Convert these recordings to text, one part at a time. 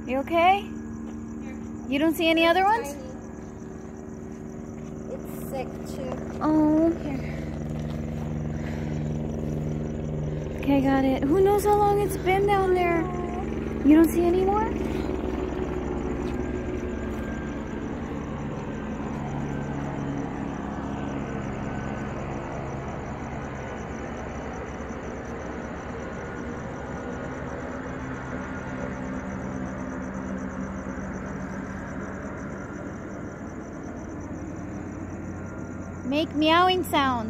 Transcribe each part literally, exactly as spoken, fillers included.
You okay? You don't see any other ones? It's sick too. Oh, here. Okay, got it. Who knows how long it's been down there? You don't see any more? Make meowing sounds.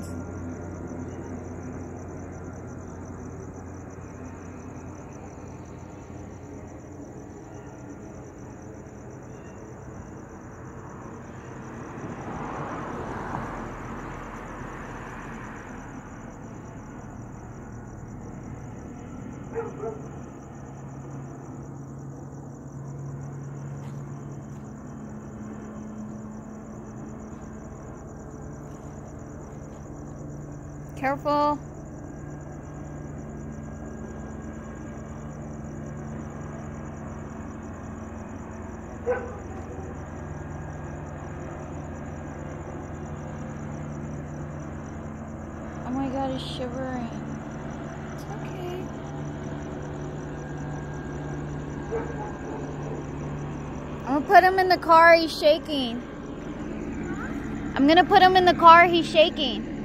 Careful. Oh my God, he's shivering. It's okay. I'm gonna put him in the car, he's shaking. I'm gonna put him in the car, he's shaking.